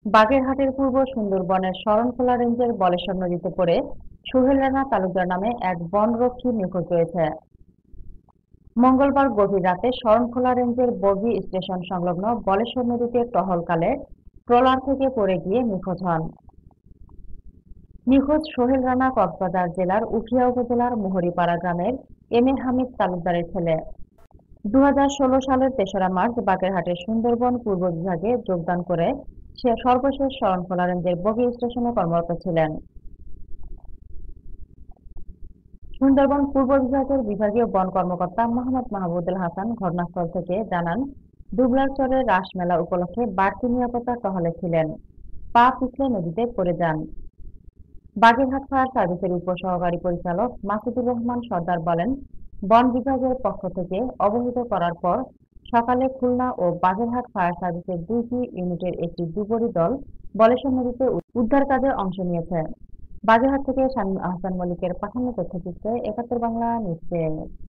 বাগেরহাটের পূর্ব সুন্দরবনের শরণখোলা রেঞ্জের বলেশ্বর নদীতে পড়ে সোহেল রানা তালুকদার নামে এক বনরক্ষী নিখোঁজ রয়েছে। মঙ্গলবার গভীর রাতে শরণখোলা রেঞ্জের বগি স্টেশন সংলগ্ন বলেশ্বর নদীতে টহলকালে ট্রলার থেকে পড়ে গিয়ে নিখোঁজ হন। নিখোঁজ সোহেল রানা কক্সবাজার জেলার উখিয়া উপজেলার মোহরীপাড়া গ্রামের এম এ হামিদ তালুকদারের ছেলে। 2016 সালের 3রা মার্চ বাগেরহাটের সুন্দরবন পূর্ব বিভাগে যোগদান করে সে সর্বশেষ শরণখোলা রেঞ্জের বগি স্টেশনে কর্মরত ছিলেন। সুন্দরবন পূর্ব বিভাগের বিভাগীয় বন কর্মকর্তা মোহাম্মদ মাহমুদুল হাসান ঘটনাস্থল থেকে জানান, দুবলারচরের রাস মেলা উপলক্ষে বাড়তি নিরাপত্তা টহলে ছিলেন। পা পিছলে নদীতে পড়ে যান। বাগেরহাট ফায়ার সার্ভিসের উপসহকারী পরিচালক মাসুদুর রহমান সর্দার বলেন, বন বিভাগের পক্ষ থেকে অবহিত করার পর সকালে খুলনা ও বাগেরহাট ফায়ার সার্ভিসের 2টি ইউনিটের একটি ডুবুরি দল বলেশ্বর নদীতে উদ্ধার কাজে অংশ নিয়েছে। বাগেরহাট থেকে শামীম আহসান মল্লিকের পাঠানো তথ্যচিত্রে ৭১ বাংলা নিউজ ডেস্ক।